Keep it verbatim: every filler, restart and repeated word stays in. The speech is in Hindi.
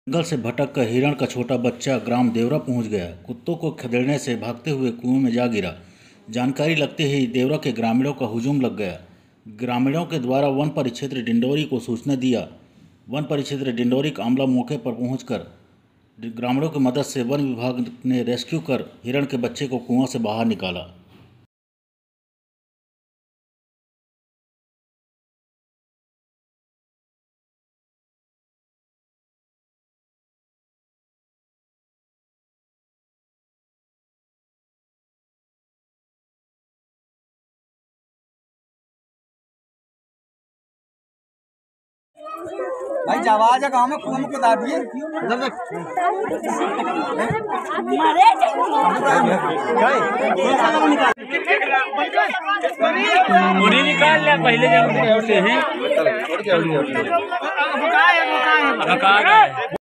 जंगल से भटक कर हिरण का छोटा बच्चा ग्राम देवरा पहुंच गया। कुत्तों को खदेड़ने से भागते हुए कुएं में जा गिरा। जानकारी लगते ही देवरा के ग्रामीणों का हुजूम लग गया। ग्रामीणों के द्वारा वन परिक्षेत्र डिंडोरी को सूचना दिया। वन परिक्षेत्र डिंडोरी का अमला मौके पर पहुंचकर ग्रामीणों की मदद से वन विभाग ने रेस्क्यू कर हिरण के बच्चे को कुआं से बाहर निकाला। भाई जवाज गाँव में कुएं में कुदा दिए। उन्हीं निकाल लिया पहले जब से हैं।